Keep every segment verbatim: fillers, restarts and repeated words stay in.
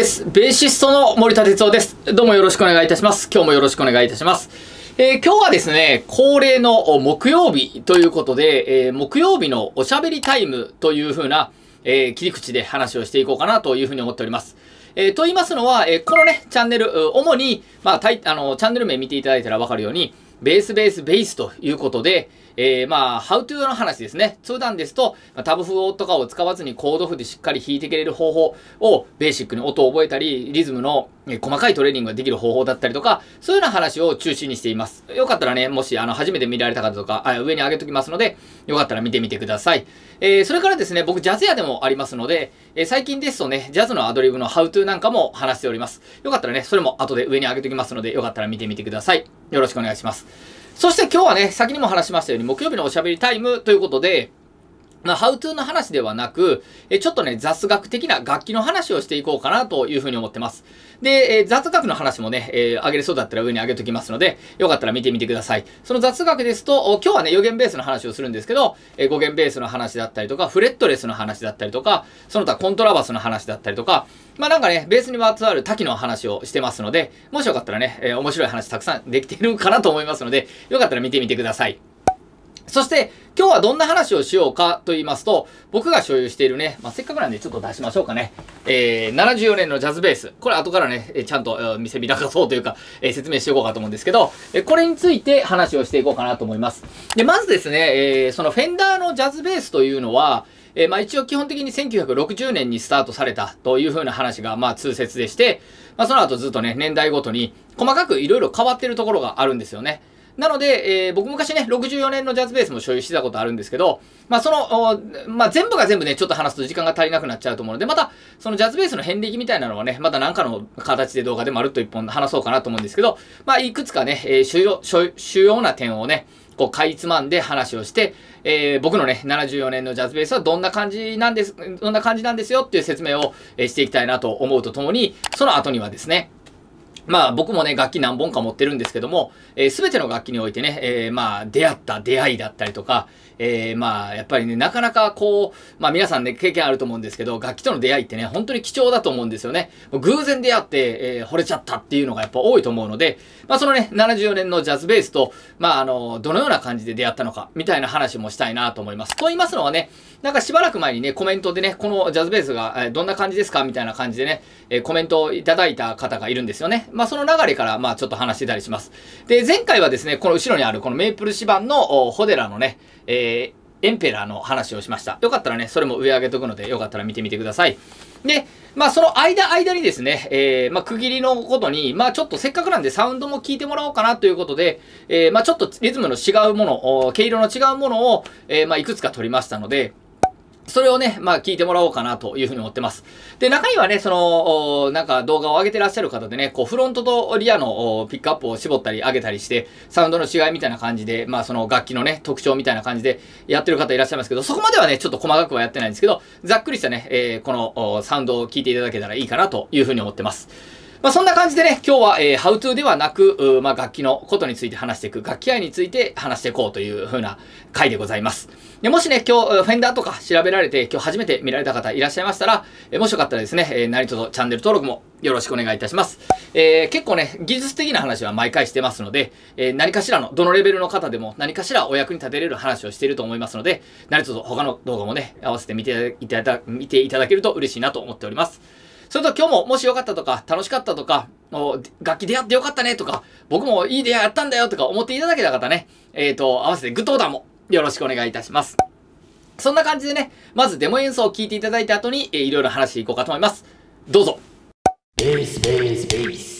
です。ベーシストの森田哲夫です。どうもよろしくお願いいたします。今日もよろしくお願いいたします。えー、今日はですね、恒例の木曜日ということで、えー、木曜日のおしゃべりタイムという風な、えー、切り口で話をしていこうかなというふうに思っております。えー、と言いますのは、えー、このね、チャンネル、主に、まあ、タイあの、チャンネル名見ていただいたらわかるように、ベースベースベースということで、えー、まあ、How to の話ですね。通談ですと、まあ、タブ譜とかを使わずにコード譜でしっかり弾いていけれる方法を、ベーシックに音を覚えたり、リズムの、えー、細かいトレーニングができる方法だったりとか、そういうような話を中心にしています。よかったらね、もし、あの、初めて見られた方とか、あ上に上げときますので、よかったら見てみてください。えー、それからですね、僕、ジャズ屋でもありますので、えー、最近ですとね、ジャズのアドリブの How to なんかも話しております。よかったらね、それも後で上に上げときますので、よかったら見てみてください。よろしくお願いします。そして今日はね、先にも話しましたように、木曜日のおしゃべりタイムということで、まあ、How to の話ではなく、えちょっとね、雑学的な楽器の話をしていこうかなというふうに思ってます。で、え雑学の話もね、えー、上げれそうだったら上に上げときますので、よかったら見てみてください。その雑学ですと、今日はね、よ弦ベースの話をするんですけど、えご弦ベースの話だったりとか、フレットレスの話だったりとか、その他コントラバスの話だったりとか、まあなんかね、ベースにまつわる多岐の話をしてますので、もしよかったらね、えー、面白い話たくさんできているかなと思いますので、よかったら見てみてください。そして、今日はどんな話をしようかと言いますと、僕が所有しているね、まあ、せっかくなんでちょっと出しましょうかね。えー、ななじゅうよねんのジャズベース。これ後からね、ちゃんと見せびらかそうというか、えー、説明していこうかと思うんですけど、えこれについて話をしていこうかなと思います。で、まずですね、えー、そのフェンダーのジャズベースというのは、えー、まあ一応基本的にせんきゅうひゃくろくじゅうねんにスタートされたという風な話がまあ通説でして、まあその後ずっとね、年代ごとに細かくいろいろ変わってるところがあるんですよね。なので、えー、僕昔ね、ろくじゅうよねんのジャズベースも所有してたことあるんですけど、まあその、まあ全部が全部ね、ちょっと話すと時間が足りなくなっちゃうと思うので、また、そのジャズベースの遍歴みたいなのはね、また何かの形で動画でまるっと一本話そうかなと思うんですけど、まあいくつかね、えー、主要、主要な点をね、こう、かいつまんで話をして、えー、僕のね、ななじゅうよねんのジャズベースはどんな感じなんです、どんな感じなんですよっていう説明を、えー、していきたいなと思うとともに、その後にはですね、まあ僕もね、楽器何本か持ってるんですけども、えー、全ての楽器においてね、えー、まあ出会った出会いだったりとか、えー、まあやっぱりね、なかなかこう、まあ皆さんね、経験あると思うんですけど、楽器との出会いってね、本当に貴重だと思うんですよね。偶然出会って、えー、惚れちゃったっていうのがやっぱ多いと思うので、まあそのね、ななじゅうよねんのジャズベースと、まああの、どのような感じで出会ったのか、みたいな話もしたいなと思います。と言いますのはね、なんかしばらく前にね、コメントでね、このジャズベースが、えー、どんな感じですかみたいな感じでね、えー、コメントをいただいた方がいるんですよね。まあその流れから、まあちょっと話してたりします。で、前回はですね、この後ろにあるこのメープル指板のホデラのね、えー、エンペラーの話をしました。よかったらね、それも上上げとくので、よかったら見てみてください。で、まあその間間にですね、えー、まあ区切りのことに、まあちょっとせっかくなんでサウンドも聞いてもらおうかなということで、えー、まあちょっとリズムの違うもの、毛色の違うものを、えー、まあいくつか取りましたので、それをね、まあ聞いてもらおうかなというふうに思ってます。で、中にはね、その、なんか動画を上げてらっしゃる方でね、こうフロントとリアのピックアップを絞ったり上げたりして、サウンドの違いみたいな感じで、まあその楽器のね、特徴みたいな感じでやってる方いらっしゃいますけど、そこまではね、ちょっと細かくはやってないんですけど、ざっくりしたね、えー、このサウンドを聞いていただけたらいいかなというふうに思ってます。まあそんな感じでね、今日は、えー、How to ではなく、まあ楽器のことについて話していく、楽器愛について話していこうという風な回でございます。でもしね、今日、フェンダーとか調べられて、今日初めて見られた方いらっしゃいましたら、えー、もしよかったらですね、えー、何卒チャンネル登録もよろしくお願いいたします。えー、結構ね、技術的な話は毎回してますので、えー、何かしらの、どのレベルの方でも何かしらお役に立てれる話をしていると思いますので、何卒他の動画もね、合わせて見ていただ、見ていただけると嬉しいなと思っております。それと今日ももしよかったとか、楽しかったとか、楽器出会ってよかったねとか、僕もいい出会いやったんだよとか思っていただけた方ね、えっと、合わせてグッドボタンもよろしくお願いいたします。そんな感じでね、まずデモ演奏を聴いていただいた後に、えー、いろいろ話していこうかと思います。どうぞ。ベース、ベース、ベース。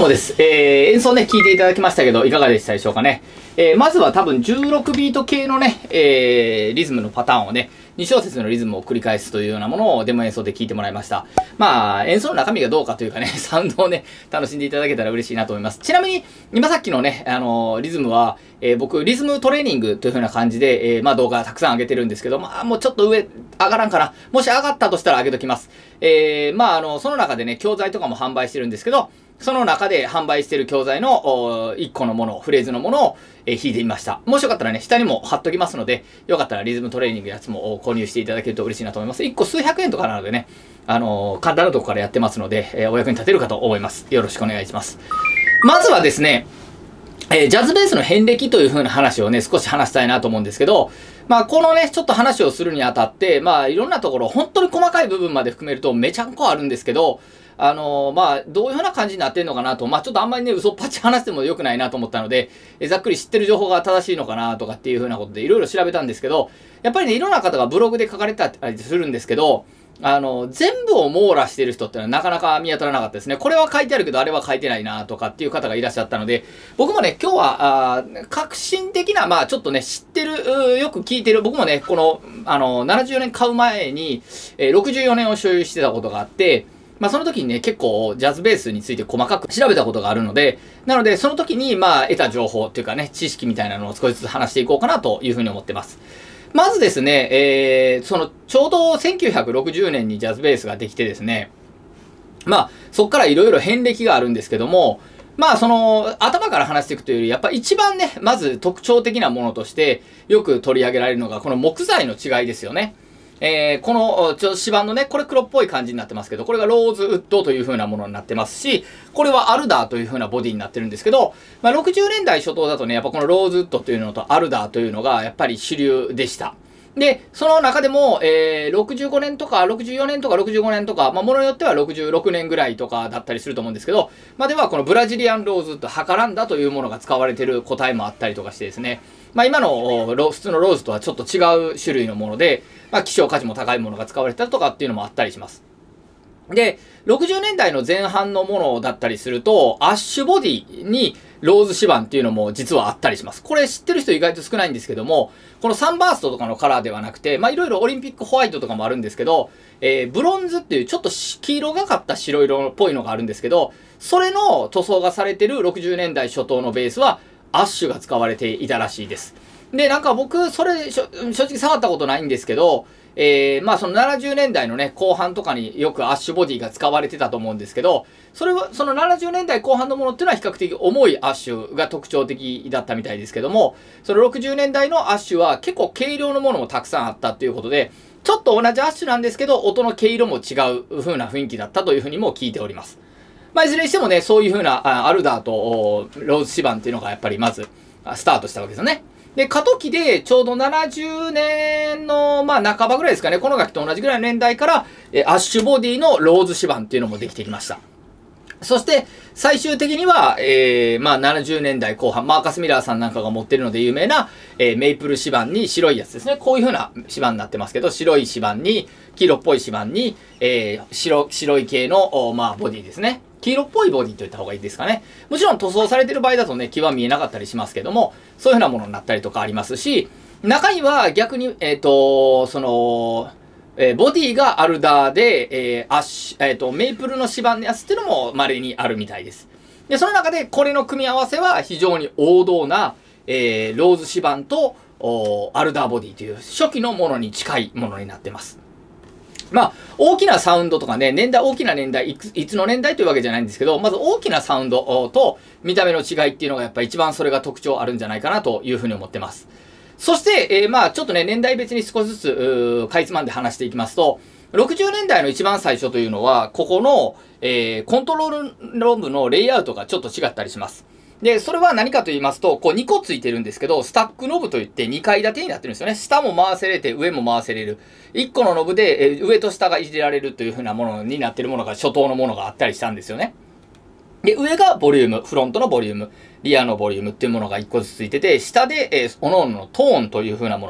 そうです。えー、演奏ね、聴いていただきましたけど、いかがでしたでしょうかね。えー、まずは多分じゅうろくビート系のね、えー、リズムのパターンをね、に小節のリズムを繰り返すというようなものをデモ演奏で聴いてもらいました。まあ、演奏の中身がどうかというかね、サウンドをね、楽しんでいただけたら嬉しいなと思います。ちなみに、今さっきのね、あのー、リズムは、えー、僕、リズムトレーニングという風な感じで、えー、まあ動画たくさん上げてるんですけど、まあもうちょっと上、上がらんかな。もし上がったとしたら上げときます。えー、まああの、その中でね、教材とかも販売してるんですけど、その中で販売している教材のいっこのもの、フレーズのものを、えー、弾いてみました。もしよかったらね、下にも貼っときますので、よかったらリズムトレーニングのやつも購入していただけると嬉しいなと思います。いっこ数百円とかなのでね、あのー、簡単なとこからやってますので、えー、お役に立てるかと思います。よろしくお願いします。まずはですね、えー、ジャズベースの遍歴という風な話をね、少し話したいなと思うんですけど、まあ、このね、ちょっと話をするにあたって、まあ、いろんなところ、本当に細かい部分まで含めるとめちゃんこあるんですけど、あのー、まあ、どういう風な感じになってんのかなと、まあ、ちょっとあんまりね、嘘っぱち話しても良くないなと思ったので、えー、ざっくり知ってる情報が正しいのかなとかっていう風なことでいろいろ調べたんですけど、やっぱりね、いろんな方がブログで書かれてたりするんですけど、あの、全部を網羅してる人ってのはなかなか見当たらなかったですね。これは書いてあるけど、あれは書いてないなとかっていう方がいらっしゃったので、僕もね、今日は、あ革新的な、まあちょっとね、知ってる、よく聞いてる、僕もね、この、あの、ななじゅうよねん買う前に、えー、ろくじゅうよねんを所有してたことがあって、まあその時にね、結構ジャズベースについて細かく調べたことがあるので、なのでその時にまあ得た情報っていうかね、知識みたいなのを少しずつ話していこうかなというふうに思ってます。まずですね、えー、その、ちょうどせんきゅうひゃくろくじゅうねんにジャズベースができてですね、まあ、そこからいろいろ遍歴があるんですけども、まあ、その、頭から話していくというより、やっぱ一番ね、まず特徴的なものとして、よく取り上げられるのが、この木材の違いですよね。えー、この、ちょ、指板のね、これ黒っぽい感じになってますけど、これがローズウッドという風なものになってますし、これはアルダーという風なボディになってるんですけど、まあ、ろくじゅうねんだい初頭だとね、やっぱこのローズウッドというのとアルダーというのが、やっぱり主流でした。で、その中でも、えー、ろくじゅうごねんとか、ろくじゅうよねんとか、ろくじゅうごねんとか、まあ、ものによってはろくじゅうろくねんぐらいとかだったりすると思うんですけど、まではこのブラジリアンローズウッド、ハカランダというものが使われている個体もあったりとかしてですね、まあ、今の普通のローズとはちょっと違う種類のもので、まあ、希少価値も高いものが使われてたとかっていうのもあったりします。で、ろくじゅうねんだいの前半のものだったりすると、アッシュボディにローズ指板っていうのも実はあったりします。これ知ってる人意外と少ないんですけども、このサンバーストとかのカラーではなくて、まあいろいろオリンピックホワイトとかもあるんですけど、えー、ブロンズっていうちょっと黄色がかった白色っぽいのがあるんですけど、それの塗装がされてるろくじゅうねんだい初頭のベースはアッシュが使われていたらしいです。で、なんか僕、それ、正直触ったことないんですけど、えー、まあそのななじゅうねんだいのね、後半とかによくアッシュボディが使われてたと思うんですけど、それは、そのななじゅうねんだいこう半のものっていうのは比較的重いアッシュが特徴的だったみたいですけども、そのろくじゅうねんだいのアッシュは結構軽量のものもたくさんあったっていうことで、ちょっと同じアッシュなんですけど、音の毛色も違う風な雰囲気だったというふうにも聞いております。まあいずれにしてもね、そういう風なアルダーとローズ指板っていうのがやっぱりまずスタートしたわけですよね。で、過渡期でちょうどななじゅうねんの、まあ半ばぐらいですかね、この楽器と同じぐらいの年代から、えアッシュボディのローズ指板っていうのもできてきました。そして、最終的には、えー、まあななじゅうねんだいこう半、マーカス・ミラーさんなんかが持ってるので有名な、えー、メイプル指板に白いやつですね。こういう風な指板になってますけど、白い指板に、黄色っぽい指板に、えー、白、白い系の、まあボディですね。黄色っぽいボディといった方がいいですかね。もちろん塗装されてる場合だとね、木は見えなかったりしますけども、そういう風なものになったりとかありますし、中には逆に、えっと、その、えー、ボディがアルダーで、えー、アッシュ、えっと、メイプルの指板のやつっていうのも稀にあるみたいです。で、その中でこれの組み合わせは非常に王道な、えー、ローズ指板とアルダーボディという初期のものに近いものになってます。まあ、大きなサウンドとかね、年代、大きな年代いつ、いつの年代というわけじゃないんですけど、まず大きなサウンドと見た目の違いっていうのがやっぱ一番それが特徴あるんじゃないかなというふうに思ってます。そして、えー、まあ、ちょっとね、年代別に少しずつ、かいつまんで話していきますと、ろくじゅうねんだいの一番最初というのは、ここの、えー、コントロールロブのレイアウトがちょっと違ったりします。で、それは何かと言いますと、こうにこついてるんですけど、スタックノブといってにかい建てになってるんですよね。下も回せれて、上も回せれる。いっこのノブで、えー、上と下がいじられるという風なものになってるものが、初頭のものがあったりしたんですよね。で、上がボリューム、フロントのボリューム、リアのボリュームっていうものがいっこずつついてて、下で、えー、各々のトーンという風なも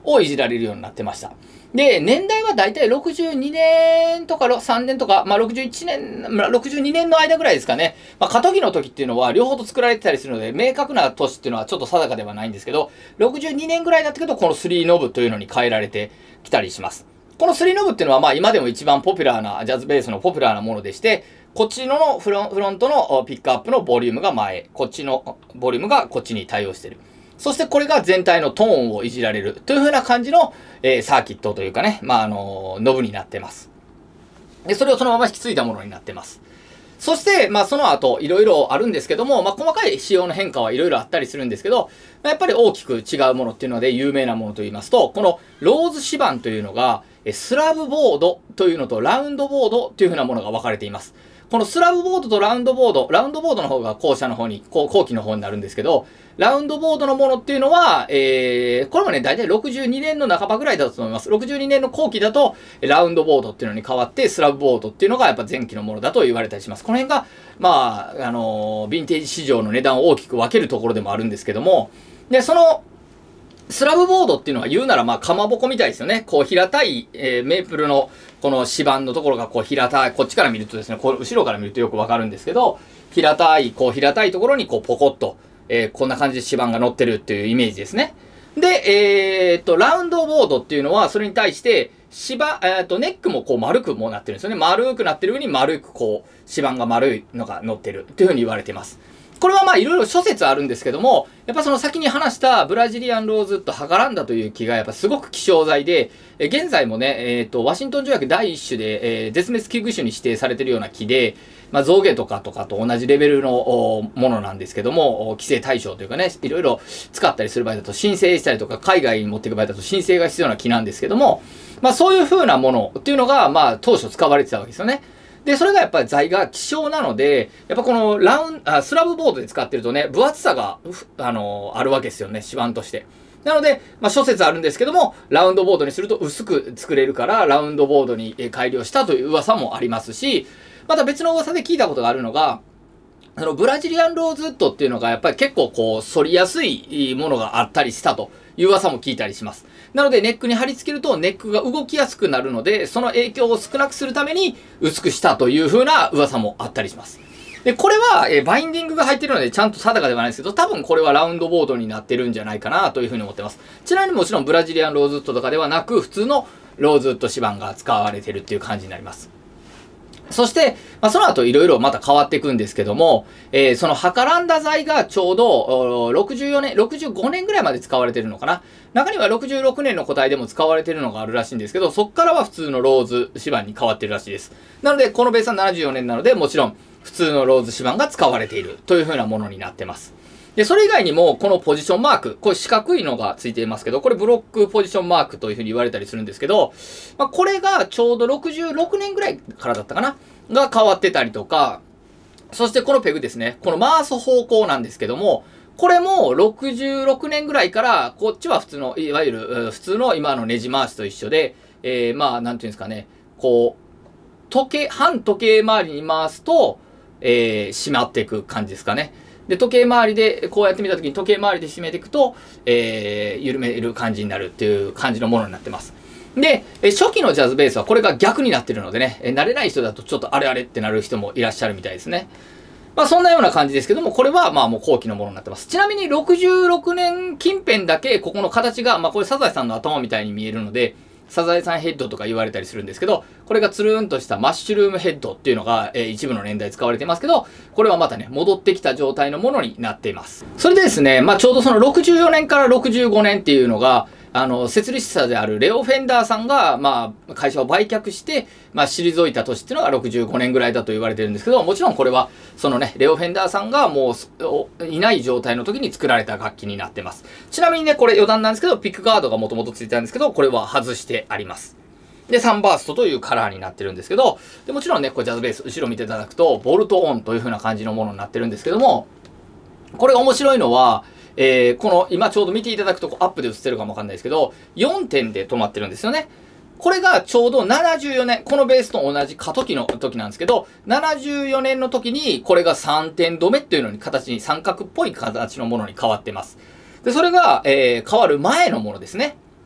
をいじられるようになってました。で、年代はだいたいろくじゅうにねんとかさんねんとか、まあろくじゅういちねん、まあろくじゅうにねんの間ぐらいですかね。まあ過渡期の時っていうのは両方と作られてたりするので、明確な年っていうのはちょっと定かではないんですけど、ろくじゅうにねんぐらいになってくるとこのスリーノブというのに変えられてきたりします。このスリーノブっていうのはまあ今でも一番ポピュラーな、ジャズベースのポピュラーなものでして、こっちのフロンフロントのピックアップのボリュームが前、こっちのボリュームがこっちに対応している。そしてこれが全体のトーンをいじられるという風な感じの、えー、サーキットというかね、まあ、あのー、ノブになってます。で、それをそのまま引き継いだものになってます。そして、まあ、その後、いろいろあるんですけども、まあ、細かい仕様の変化はいろいろあったりするんですけど、やっぱり大きく違うものっていうので有名なものと言いますと、このローズ指板というのが、スラブボードというのとラウンドボードという風なものが分かれています。このスラブボードとラウンドボード、ラウンドボードの方が後者の方に、後期の方になるんですけど、ラウンドボードのものっていうのは、えー、これもね、だいたいろくじゅうにねんの半ばぐらいだと思います。ろくじゅうにねんの後期だと、ラウンドボードっていうのに変わって、スラブボードっていうのがやっぱ前期のものだと言われたりします。この辺が、まあ、あのー、ヴィンテージ市場の値段を大きく分けるところでもあるんですけども、で、その、スラブボードっていうのは言うならまあ、かまぼこみたいですよね。こう平たい、えー、メープルのこの指板のところがこう平たい、こっちから見るとですね、こう後ろから見るとよくわかるんですけど、平たい、こう平たいところにこうポコッと、えー、こんな感じで指板が乗ってるっていうイメージですね。で、えー、っと、ラウンドボードっていうのはそれに対して、芝、えー、っと、ネックもこう丸くもなってるんですよね。丸くなってる上に丸くこう、指板が丸いのが乗ってるっていうふうに言われてます。これはまあいろいろ諸説あるんですけども、やっぱその先に話したブラジリアンローズウッドハカランダという木がやっぱすごく希少材で、え現在もね、えっと、ワシントン条約第一種で、えー、絶滅危惧種に指定されているような木で、まあ象牙とかとかと同じレベルのものなんですけども、規制対象というかね、いろいろ使ったりする場合だと申請したりとか、海外に持っていく場合だと申請が必要な木なんですけども、まあそういう風なものっていうのが、まあ当初使われてたわけですよね。で、それがやっぱり材が希少なので、やっぱこのラウン、あスラブボードで使ってるとね、分厚さが、あの、あるわけですよね、指板として。なので、まあ諸説あるんですけども、ラウンドボードにすると薄く作れるから、ラウンドボードに改良したという噂もありますし、また別の噂で聞いたことがあるのが、そのブラジリアンローズウッドっていうのがやっぱり結構こう、反りやすいものがあったりしたという噂も聞いたりします。なのでネックに貼り付けるとネックが動きやすくなるので、その影響を少なくするために薄くしたという風な噂もあったりします。で、これは、えバインディングが入ってるのでちゃんと定かではないですけど、多分これはラウンドボードになってるんじゃないかなという風に思ってます。ちなみにもちろんブラジリアンローズウッドとかではなく、普通のローズウッド指板が使われてるっていう感じになります。そして、まあ、その後いろいろまた変わっていくんですけども、えー、そのハカランダ材がちょうどろくじゅうよねん、ろくじゅうごねんぐらいまで使われてるのかな。中にはろくじゅうろくねんの個体でも使われてるのがあるらしいんですけど、そこからは普通のローズ指板に変わってるらしいです。なので、このベースはななじゅうよねんなので、もちろん普通のローズ指板が使われているという風なものになってます。で、それ以外にも、このポジションマーク、これ四角いのがついていますけど、これブロックポジションマークという風に言われたりするんですけど、まあ、これがちょうどろくじゅうろくねんぐらいからだったかなが変わってたりとか、そしてこのペグですね。この回す方向なんですけども、これもろくじゅうろくねんぐらいから、こっちは普通の、いわゆる普通の今のネジ回しと一緒で、えー、まあ、なんていうんですかね、こう、時計、半時計回りに回すと、えー、締まっていく感じですかね。で、時計回りで、こうやってみたときに時計回りで締めていくと、えー、緩める感じになるっていう感じのものになってます。で、初期のジャズベースはこれが逆になってるのでね、慣れない人だとちょっとあれあれってなる人もいらっしゃるみたいですね。まあそんなような感じですけども、これはまあもう後期のものになってます。ちなみにろくじゅうろくねん近辺だけここの形が、まあこれサザエさんの頭みたいに見えるので、サザエさんヘッドとか言われたりするんですけど、これがつるんとしたマッシュルームヘッドっていうのが、えー、一部の年代使われていますけど、これはまたね、戻ってきた状態のものになっています。それでですね、まあちょうどそのろくじゅうよねんからろくじゅうごねんっていうのが、あの、設立者であるレオ・フェンダーさんが、まあ、会社を売却して、まあ、退いた年っていうのがろくじゅうごねんぐらいだと言われてるんですけど、もちろんこれは、そのね、レオ・フェンダーさんがもう、いない状態の時に作られた楽器になってます。ちなみにね、これ余談なんですけど、ピックガードがもともとついてたんですけど、これは外してあります。で、サンバーストというカラーになってるんですけど、でもちろんね、これジャズベース、後ろ見ていただくと、ボルトオンという風な感じのものになってるんですけども、これが面白いのは、えー、この、今ちょうど見ていただくとアップで映ってるかもわかんないですけど、よんてんで止まってるんですよね。これがちょうどななじゅうよねん、このベースと同じ過渡期の時なんですけど、ななじゅうよねんの時にこれがさんてん止めっていうのに形に三角っぽい形のものに変わってます。で、それが、えー、変わる前のものですね。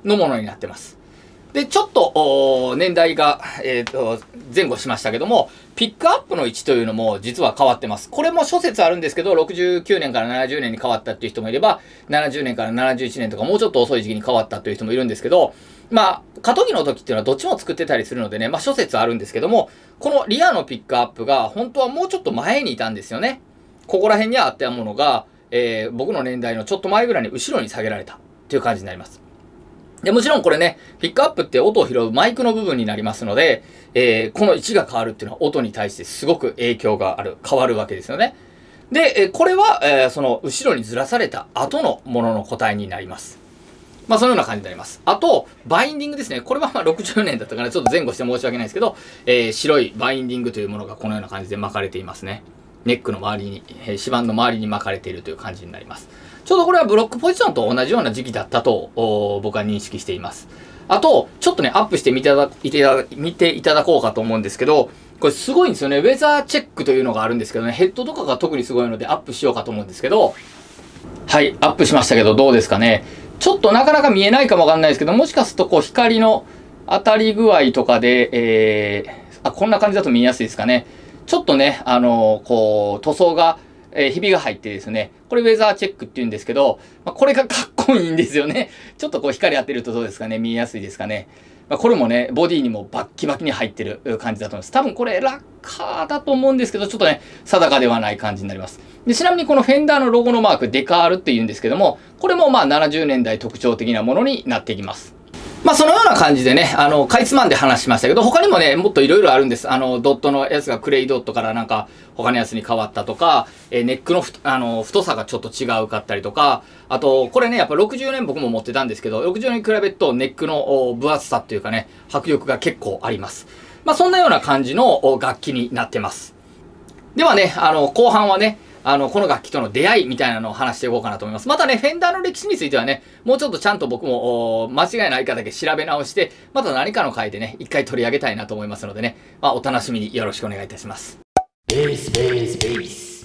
のものになってます。で、ちょっと、年代が、えっと、前後しましたけども、ピックアップの位置というのも実は変わってます。これも諸説あるんですけど、ろくじゅうきゅうねんからななじゅうねんに変わったっていう人もいれば、ななじゅうねんからななじゅういちねんとかもうちょっと遅い時期に変わったという人もいるんですけど、まあ、過渡期の時っていうのはどっちも作ってたりするのでね、まあ諸説あるんですけども、このリアのピックアップが本当はもうちょっと前にいたんですよね。ここら辺にあったものが、えー、僕の年代のちょっと前ぐらいに後ろに下げられたっていう感じになります。で、もちろんこれね、ピックアップって音を拾うマイクの部分になりますので、えー、この位置が変わるっていうのは音に対してすごく影響がある、変わるわけですよね。で、えー、これは、えー、その後ろにずらされた後のものの個体になります。まあ、そのような感じになります。あと、バインディングですね。これはまあろくじゅうねんだったかな。ちょっと前後して申し訳ないですけど、えー、白いバインディングというものがこのような感じで巻かれていますね。ネックの周りに、えー、指板の周りに巻かれているという感じになります。ちょうどこれはブロックポジションと同じような時期だったと僕は認識しています。あと、ちょっとね、アップしてみていただ見ていただこうかと思うんですけど、これすごいんですよね。ウェザーチェックというのがあるんですけどね、ヘッドとかが特にすごいのでアップしようかと思うんですけど、はい、アップしましたけどどうですかね。ちょっとなかなか見えないかもわかんないですけど、もしかするとこう光の当たり具合とかで、えー、あ、こんな感じだと見えやすいですかね。ちょっとね、あのー、こう、塗装が、えー、ひびが入ってですね、これウェザーチェックって言うんですけど、まあ、これがかっこいいんですよね。ちょっとこう光当てるとどうですかね、見えやすいですかね。まあ、これもね、ボディにもバッキバキに入ってる感じだと思います。多分これラッカーだと思うんですけど、ちょっとね、定かではない感じになります。で、ちなみにこのフェンダーのロゴのマーク、デカールって言うんですけども、これもまあななじゅうねんだい特徴的なものになっていきます。まあそのような感じでね、あの、かいつまんで話しましたけど、他にもね、もっといろいろあるんです。あの、ドットのやつがクレイドットからなんか他のやつに変わったとか、えー、ネックのふあの太さがちょっと違うかったりとか、あと、これね、やっぱろくじゅうねん僕も持ってたんですけど、ろくじゅうねんに比べるとネックの分厚さっていうかね、迫力が結構あります。まあそんなような感じの楽器になってます。ではね、あの、後半はね、あの、この楽器との出会いみたいなのを話していこうかなと思います。またね、フェンダーの歴史についてはね、もうちょっとちゃんと僕も、間違いないかだけ調べ直して、また何かの回でね、一回取り上げたいなと思いますのでね、まあ、お楽しみによろしくお願いいたします。ベース、ベース、ベース。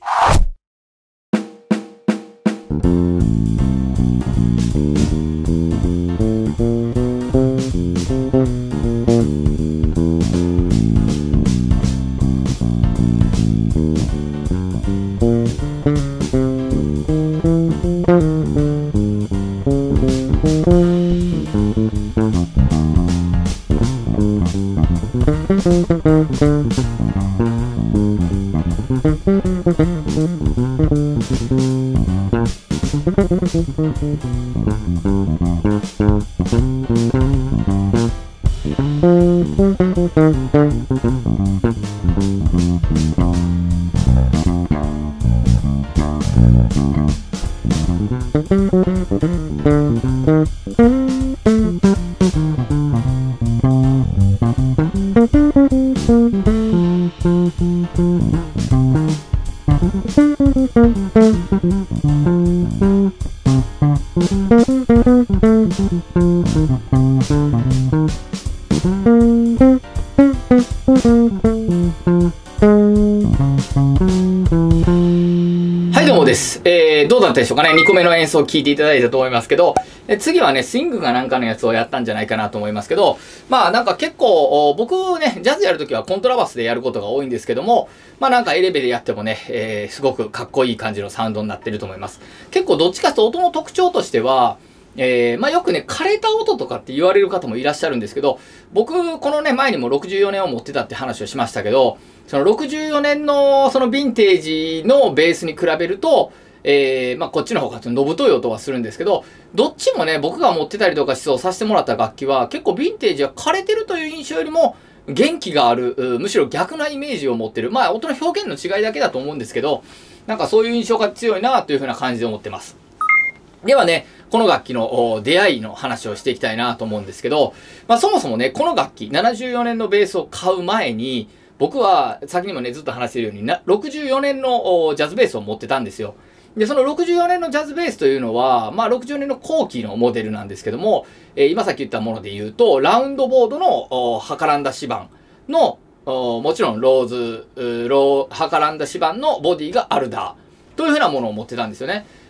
はいどうもです。えー、どうだったでしょうかね。にこめの演奏を聴いていただいたと思いますけど、え次はね、スイングかなんかのやつをやったんじゃないかなと思いますけど、まあなんか結構、僕ね、ジャズやるときはコントラバスでやることが多いんですけども、まあなんかエレベでやってもね、えー、すごくかっこいい感じのサウンドになってると思います。結構どっちかというと音の特徴としては、えー、まあよくね、枯れた音とかって言われる方もいらっしゃるんですけど、僕、このね、前にもろくじゅうよねんを持ってたって話をしましたけど、そのろくじゅうよねんのそのヴィンテージのベースに比べると、えー、まあこっちの方がのぶとい音はするんですけど、どっちもね、僕が持ってたりとか思想させてもらった楽器は、結構ヴィンテージは枯れてるという印象よりも、元気がある、むしろ逆なイメージを持ってる。まあ音の表現の違いだけだと思うんですけど、なんかそういう印象が強いなというふうな感じで思ってます。ではね、この楽器の出会いの話をしていきたいなと思うんですけど、まあそもそもね、この楽器、ななじゅうよねんのベースを買う前に、僕は先にもね、ずっと話しているようにな、ろくじゅうよねんのジャズベースを持ってたんですよ。で、そのろくじゅうよねんのジャズベースというのは、まあろくじゅうよねんの後期のモデルなんですけども、えー、今さっき言ったもので言うと、ラウンドボードのハカランダ指板の、もちろんローズ、ロー、ハカランダ指板のボディがアルダーというふうなものを持ってたんですよね。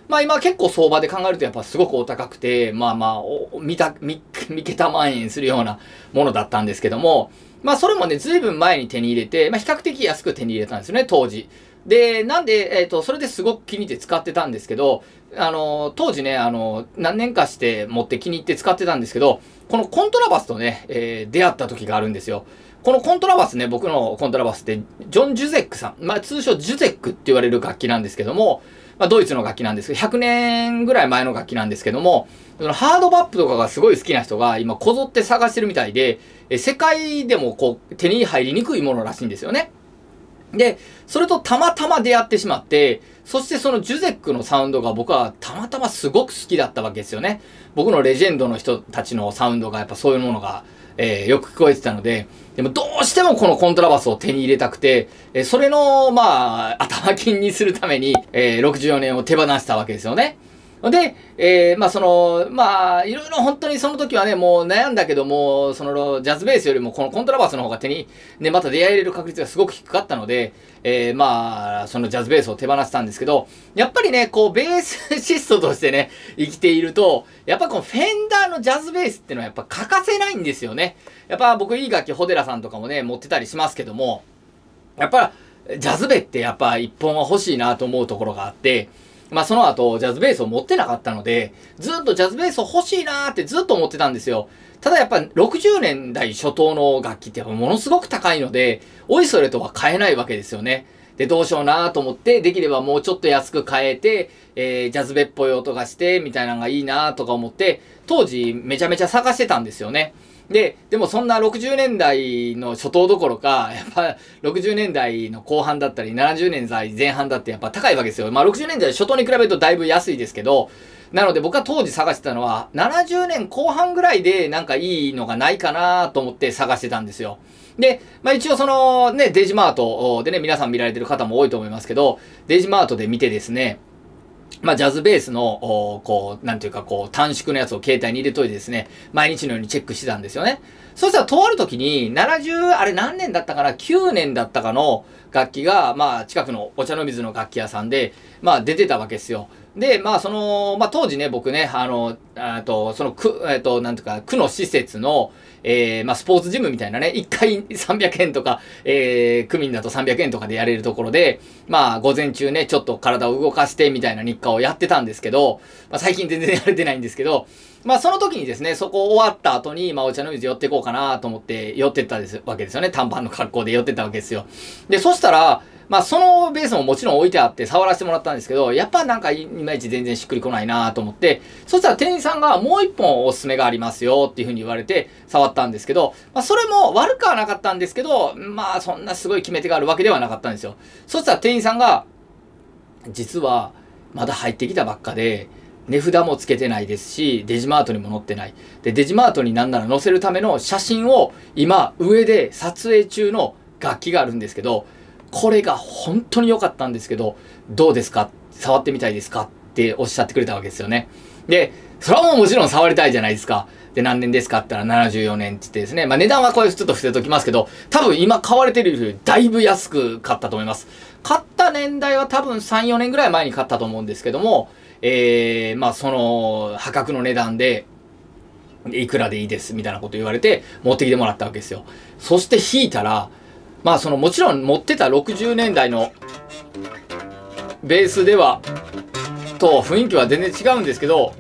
まあ今結構相場で考えるとやっぱすごくお高くて、まあまあ、お見た、見、見桁万円するようなものだったんですけども、まあそれもね、ずいぶん前に手に入れて、まあ比較的安く手に入れたんですよね、当時。で、なんで、えっと、それですごく気に入って使ってたんですけど、あの、当時ね、あの、何年かして持って気に入って使ってたんですけど、このコントラバスとね、えー、出会った時があるんですよ。このコントラバスね、僕のコントラバスって、ジョン・ジュゼックさん、まあ通称ジュゼックって言われる楽器なんですけども、まあドイツの楽器なんですけど、ひゃくねんぐらい前の楽器なんですけども、そのハードバップとかがすごい好きな人が今こぞって探してるみたいで、え世界でもこう手に入りにくいものらしいんですよね。で、それとたまたま出会ってしまって、そしてそのジュゼックのサウンドが僕はたまたますごく好きだったわけですよね。僕のレジェンドの人たちのサウンドがやっぱそういうものが、えー、よく聞こえてたので、でもどうしてもこのコントラバスを手に入れたくて、えー、それの、まあ、頭金にするために、えー、ろくじゅうよねんを手放したわけですよね。で、えー、まあその、まあ、いろいろ本当にその時はね、もう悩んだけども、その、ジャズベースよりもこのコントラバスの方が手に、ね、また出会えれる確率がすごく低かったので、えー、まあ、そのジャズベースを手放したんですけど、やっぱりね、こう、ベースシストとしてね、生きていると、やっぱこのフェンダーのジャズベースっていうのはやっぱ欠かせないんですよね。やっぱ僕いい楽器、ホデラさんとかもね、持ってたりしますけども、やっぱジャズベってやっぱ一本は欲しいなと思うところがあって、まあその後ジャズベースを持ってなかったので、ずっとジャズベースを欲しいなーってずっと思ってたんですよ。ただやっぱろくじゅうねんだい初頭の楽器ってやっぱものすごく高いので、おいそれとは買えないわけですよね。で、どうしようなーと思って、できればもうちょっと安く買えて、えー、ジャズベっぽい音がして、みたいなのがいいなーとか思って、当時めちゃめちゃ探してたんですよね。で、でもそんなろくじゅうねんだいの初頭どころか、やっぱろくじゅうねんだいの後半だったり、ななじゅうねんだいぜん半だってやっぱ高いわけですよ。まあろくじゅうねんだい初頭に比べるとだいぶ安いですけど、なので僕は当時探してたのは、ななじゅうねんこう半ぐらいでなんかいいのがないかなと思って探してたんですよ。で、まあ一応そのね、デジマートでね、皆さん見られてる方も多いと思いますけど、デジマートで見てですね、まあ、ジャズベースの、こう、なんていうか、こう、短縮のやつを携帯に入れといてですね、毎日のようにチェックしてたんですよね。そしたら、とある時に、ななじゅう、あれ何年だったかな ?きゅうねんだったかの楽器が、まあ、近くのお茶の水の楽器屋さんで、まあ、出てたわけですよ。で、まあ、その、まあ、当時ね、僕ね、あの、あと、その、区、えっと、なんていうか、区の施設の、えー、まあ、スポーツジムみたいなね、いっかいさんびゃくえんとか、えー、区民だとさんびゃくえんとかでやれるところで、まあ、午前中ね、ちょっと体を動かしてみたいな日課をやってたんですけど、まあ、最近全然やれてないんですけど、まあ、その時にですね、そこ終わった後に、まあ、お茶の水寄ってこうかなと思って寄ってったですわけですよね。短パンの格好で寄ってったわけですよ。で、そしたら、まあ、そのベースももちろん置いてあって触らせてもらったんですけど、やっぱなんかいまいち全然しっくりこないなと思って、そしたら店員さんがもう一本おすすめがありますよっていう風に言われて触ったんですけど、まあ、それも悪くはなかったんですけど、まあ、そんなすごい決め手があるわけではなかったんですよ。そしたら店員さんが、実はまだ入ってきたばっかで、値札もつけてないですし、デジマートにも載ってない。で、デジマートになんなら載せるための写真を今上で撮影中の楽器があるんですけど、これが本当に良かったんですけど、どうですか？触ってみたいですか？っておっしゃってくれたわけですよね。で、それはもうもちろん触りたいじゃないですか。で、何年ですかって言ったらななじゅうよねんって言ってですね。まあ値段はこれちょっと伏せときますけど、多分今買われてるよりだいぶ安く買ったと思います。買った年代は多分さん、よねんぐらい前に買ったと思うんですけども、えー、まあその破格の値段で、いくらでいいですみたいなこと言われて持ってきてもらったわけですよ。そして弾いたら、まあそのもちろん持ってたろくじゅうねんだいのベースではと雰囲気は全然違うんですけど、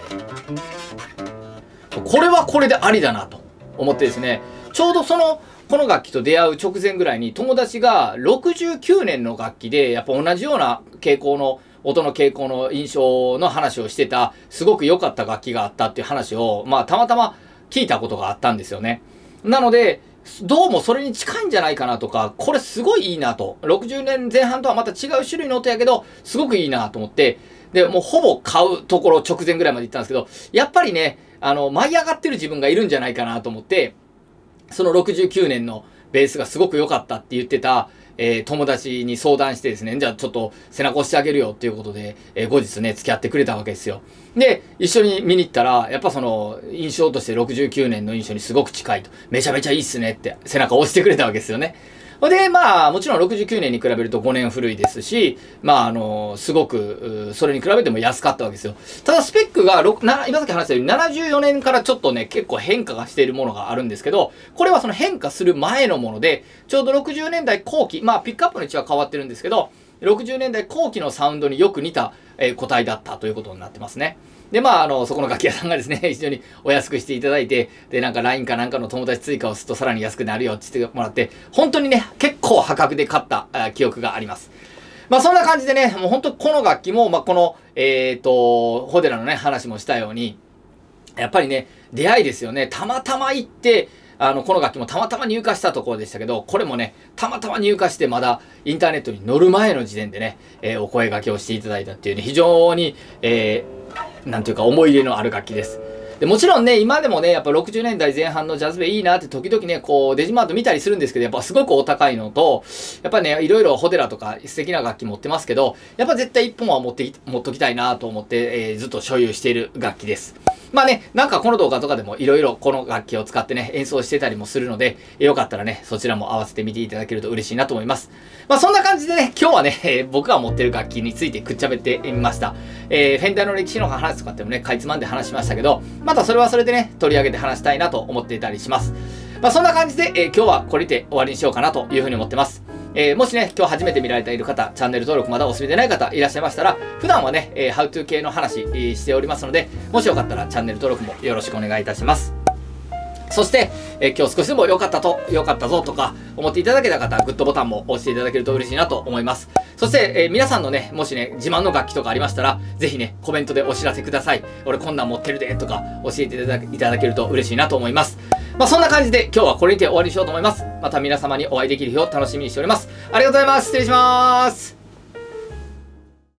これはこれでありだなと思ってですね、ちょうどそのこの楽器と出会う直前ぐらいに友達がろくじゅうきゅうねんの楽器でやっぱ同じような傾向の音の傾向の印象の話をしてたすごく良かった楽器があったっていう話をまあたまたま聞いたことがあったんですよね。なのでどうもそれに近いんじゃないかなとか、これすごいいいなと。ろくじゅうねんぜん半とはまた違う種類の音やけど、すごくいいなと思って、で、もうほぼ買うところ直前ぐらいまで行ったんですけど、やっぱりね、あの、舞い上がってる自分がいるんじゃないかなと思って、そのろくじゅうきゅうねんのベースがすごく良かったって言ってた、えー、友達に相談してですね、じゃあちょっと背中押してあげるよっていうことで、えー、後日ね、付き合ってくれたわけですよ。で、一緒に見に行ったら、やっぱその、印象としてろくじゅうきゅうねんの印象にすごく近いと。めちゃめちゃいいっすねって背中押してくれたわけですよね。 で、まあ、もちろんろくじゅうきゅうねんに比べるとごねん古いですし、まあ、あの、すごく、それに比べても安かったわけですよ。ただ、スペックが、な今さっき話したようにななじゅうよねんからちょっとね、結構変化がしているものがあるんですけど、これはその変化する前のもので、ちょうどろくじゅうねんだいこう期、まあ、ピックアップの位置は変わってるんですけど、ろくじゅうねんだいこう期のサウンドによく似た、えー、個体だったということになってますね。で、まあ、あの、そこの楽器屋さんがですね、非常にお安くしていただいて、で、なんか ライン かなんかの友達追加をするとさらに安くなるよって言ってもらって、本当にね、結構破格で買ったあ記憶があります。まあ、そんな感じでね、もう本当この楽器も、まあ、この、えっと、ホデラのね、話もしたように、やっぱりね、出会いですよね。たまたま行って、あの、この楽器もたまたま入荷したところでしたけど、これもね、たまたま入荷してまだインターネットに載る前の時点でね、えー、お声掛けをしていただいたっていうね、非常に、えー、なんていうか思い入れのある楽器です。でもちろんね、今でもね、やっぱろくじゅうねんだいぜん半のジャズベいいなって時々ね、こう、デジマート見たりするんですけど、やっぱすごくお高いのと、やっぱね、いろいろホデラとか素敵な楽器持ってますけど、やっぱ絶対一本は持って、持っときたいなと思って、えー、ずっと所有している楽器です。まあね、なんかこの動画とかでもいろいろこの楽器を使ってね、演奏してたりもするので、よかったらね、そちらも合わせて見ていただけると嬉しいなと思います。まあそんな感じでね、今日はね、えー、僕が持ってる楽器についてくっちゃべってみました。えー、フェンダーの歴史の話とかってもね、かいつまんで話しましたけど、またそれはそれでね、取り上げて話したいなと思っていたりします。まあそんな感じで、えー、今日はこれにて終わりにしようかなというふうに思ってます。えー、もしね、今日初めて見られている方、チャンネル登録まだお済みでない方いらっしゃいましたら、普段はね、えー、ハウトゥー 系の話、えー、しておりますので、もしよかったらチャンネル登録もよろしくお願いいたします。そして、えー、今日少しでも良かったと、良かったぞとか思っていただけた方はグッドボタンも押していただけると嬉しいなと思います。そして、えー、皆さんのね、もしね、自慢の楽器とかありましたら、ぜひね、コメントでお知らせください。俺こんなん持ってるで、とか教えていただいただけると嬉しいなと思います。まあそんな感じで今日はこれにて終わりにしようと思います。また皆様にお会いできる日を楽しみにしております。ありがとうございます。失礼します。